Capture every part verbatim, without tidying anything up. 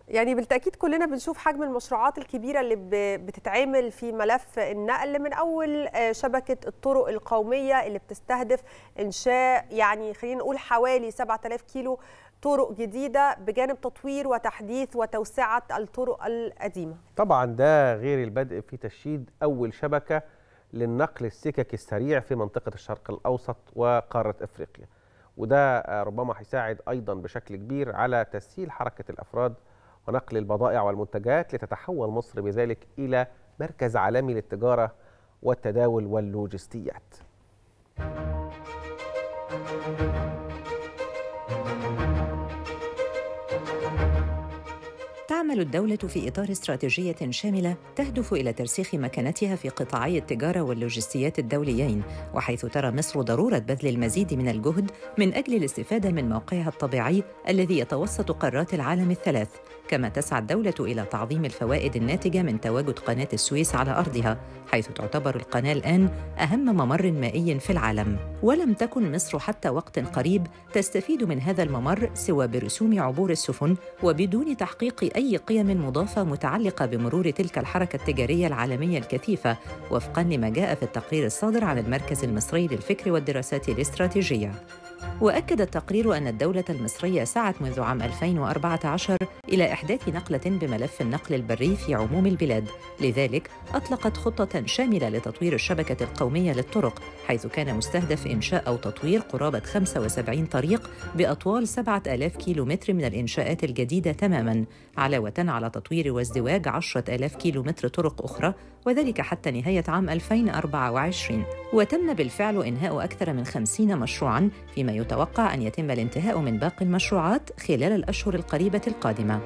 يعني بالتأكيد كلنا بنشوف حجم المشروعات الكبيرة اللي بتتعمل في ملف النقل، من أول شبكة الطرق القومية اللي بتستهدف إنشاء يعني خلينا نقول حوالي سبعة آلاف كيلو طرق جديدة، بجانب تطوير وتحديث وتوسعة الطرق القديمة. طبعا ده غير البدء في تشييد أول شبكة للنقل السككي السريع في منطقة الشرق الأوسط وقارة أفريقيا، وده ربما هيساعد أيضا بشكل كبير على تسهيل حركة الأفراد ونقل البضائع والمنتجات، لتتحول مصر بذلك إلى مركز عالمي للتجارة والتداول واللوجستيات. تعمل الدولة في إطار استراتيجية شاملة تهدف إلى ترسيخ مكانتها في قطاعي التجارة واللوجستيات الدوليين، وحيث ترى مصر ضرورة بذل المزيد من الجهد من أجل الاستفادة من موقعها الطبيعي الذي يتوسط قارات العالم الثلاث. كما تسعى الدولة إلى تعظيم الفوائد الناتجة من تواجد قناة السويس على أرضها، حيث تعتبر القناة الآن أهم ممر مائي في العالم. ولم تكن مصر حتى وقت قريب تستفيد من هذا الممر سوى برسوم عبور السفن، وبدون تحقيق أي قيم مضافة متعلقة بمرور تلك الحركة التجارية العالمية الكثيفة، وفقاً لما جاء في التقرير الصادر عن المركز المصري للفكر والدراسات الاستراتيجية. وأكد التقرير أن الدولة المصرية سعت منذ عام ألفين وأربعة عشر إلى إحداث نقلة بملف النقل البري في عموم البلاد، لذلك أطلقت خطة شاملة لتطوير الشبكة القومية للطرق، حيث كان مستهدف إنشاء أو تطوير قرابة خمسة وسبعين طريق بأطوال سبعة آلاف كيلومتر من الإنشاءات الجديدة تماماً، علاوة على تطوير وازدواج عشرة آلاف كيلومتر طرق أخرى، وذلك حتى نهاية عام ألفين وأربعة وعشرين. وتم بالفعل إنهاء أكثر من خمسين مشروعاً، فيما يتوقع أن يتم الانتهاء من باقي المشروعات خلال الأشهر القريبة القادمة.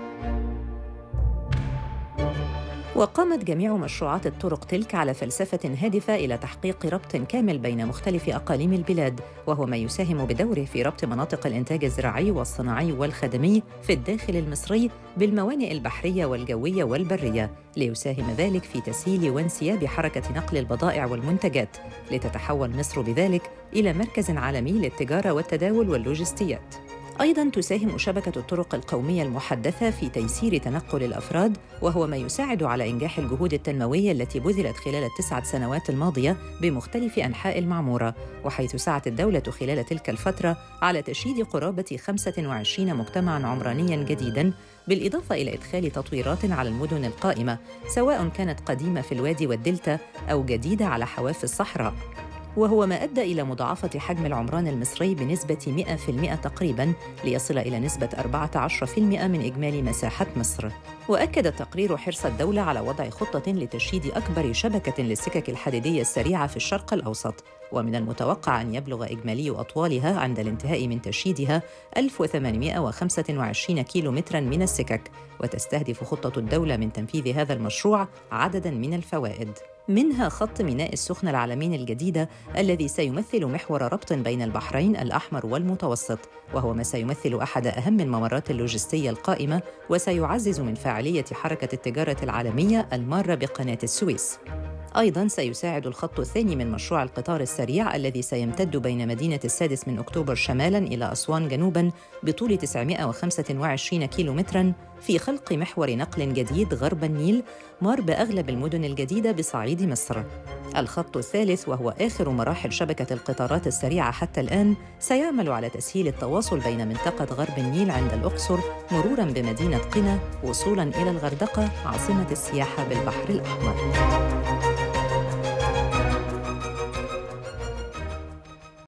وقامت جميع مشروعات الطرق تلك على فلسفة هادفة إلى تحقيق ربط كامل بين مختلف أقاليم البلاد، وهو ما يساهم بدوره في ربط مناطق الإنتاج الزراعي والصناعي والخدمي في الداخل المصري بالموانئ البحرية والجوية والبرية، ليساهم ذلك في تسهيل وانسياب حركة نقل البضائع والمنتجات، لتتحول مصر بذلك إلى مركز عالمي للتجارة والتداول واللوجستيات. أيضاً تساهم شبكة الطرق القومية المحدثة في تيسير تنقل الأفراد، وهو ما يساعد على إنجاح الجهود التنموية التي بذلت خلال التسعة سنوات الماضية بمختلف أنحاء المعمورة، وحيث سعت الدولة خلال تلك الفترة على تشييد قرابة خمسة وعشرين مجتمعاً عمرانياً جديداً، بالإضافة إلى إدخال تطويرات على المدن القائمة، سواء كانت قديمة في الوادي والدلتا أو جديدة على حواف الصحراء، وهو ما أدى إلى مضاعفة حجم العمران المصري بنسبة مئة بالمئة تقريباً، ليصل إلى نسبة أربعة عشر بالمئة من إجمالي مساحة مصر. وأكد التقرير حرص الدولة على وضع خطة لتشييد أكبر شبكة للسكك الحديدية السريعة في الشرق الأوسط، ومن المتوقع أن يبلغ إجمالي أطوالها عند الانتهاء من تشييدها ألف وثمانمئة وخمسة وعشرين كيلومتراً من السكك، وتستهدف خطة الدولة من تنفيذ هذا المشروع عدداً من الفوائد، منها خط ميناء السخنة العالمين الجديدة الذي سيمثل محور ربط بين البحرين الأحمر والمتوسط، وهو ما سيمثل أحد أهم الممرات اللوجستية القائمة، وسيعزز من فاعلية حركة التجارة العالمية المارة بقناة السويس. أيضاً سيساعد الخط الثاني من مشروع القطار السريع الذي سيمتد بين مدينة السادس من أكتوبر شمالاً إلى أسوان جنوباً بطول تسعمئة وخمسة وعشرين كيلومتراً في خلق محور نقل جديد غرب النيل مار بأغلب المدن الجديدة بصعيد مصر. الخط الثالث، وهو آخر مراحل شبكة القطارات السريعة حتى الآن، سيعمل على تسهيل التواصل بين منطقة غرب النيل عند الأقصر مروراً بمدينة قنا وصولاً إلى الغردقة عاصمة السياحة بالبحر الأحمر.